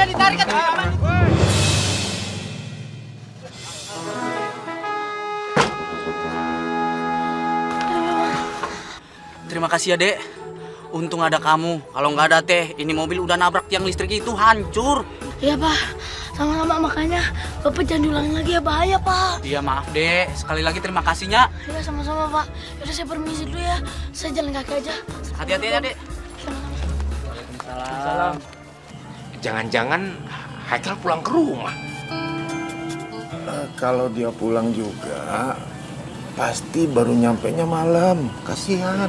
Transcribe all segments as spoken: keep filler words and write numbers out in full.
Jangan ditarik kan. Terima kasih ya, Dek. Untung ada kamu. Kalau nggak ada teh, ini mobil udah nabrak tiang listrik itu hancur. Iya, Pak. Sama-sama, makanya Bapak jangan diulangi lagi ya, bahaya, Pak. Iya, maaf, Dek. Sekali lagi terima kasihnya. Iya, sama-sama, Pak. Yaudah, saya permisi dulu ya. Saya jalan kaki aja. Hati-hati ya, Dek. Waalaikumsalam. Jangan-jangan Haikal pulang ke rumah. Uh, kalau dia pulang juga, pasti baru nyampenya malam. Kasihan.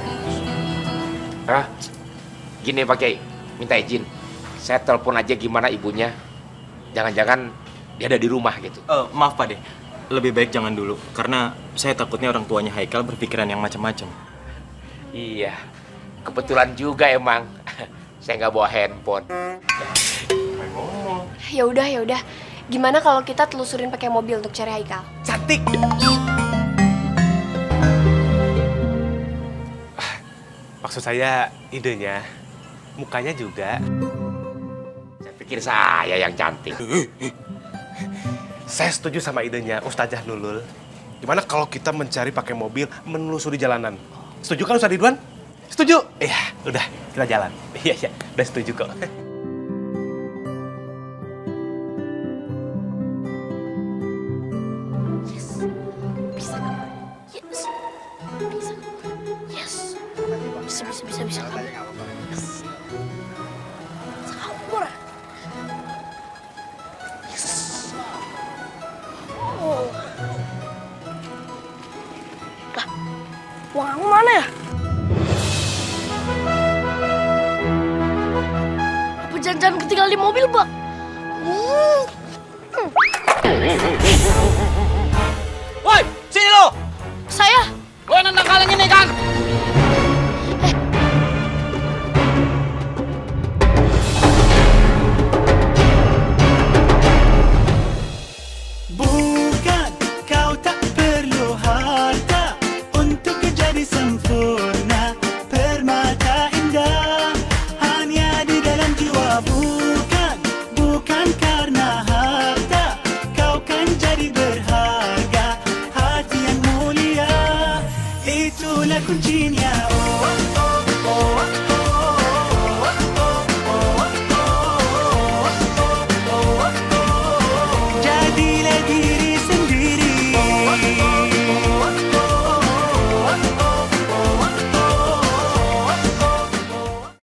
Hah? Gini Pak Kiai, minta izin. Saya telepon aja gimana ibunya. Jangan-jangan dia ada di rumah gitu. Uh, maaf Pak De, lebih baik jangan dulu. Karena saya takutnya orang tuanya Haikal berpikiran yang macam-macam. Iya, kebetulan juga emang. Saya nggak bawa handphone. Ya udah, ya udah. Gimana kalau kita telusurin pakai mobil untuk cari Haikal? Cantik. Maksud saya idenya, mukanya juga. Saya pikir saya yang cantik. Saya setuju sama idenya Ustazah Nulul. Gimana kalau kita mencari pakai mobil menelusuri jalanan? Setuju kan Ustaz Ridwan? Setuju? Iya, udah kita jalan. Iya, iya, udah setuju kok. Bisa, bisa, bisa, bisa. Bisa kabur. Yes. Oh. Lah, uang aku mana ya? Apa jangan-jangan ketinggalan di mobil, Bang? Hmm. Hmm. Woi, sini lo! Saya? Lo yang nendang kaleng ini kan? Itulah kuncinya.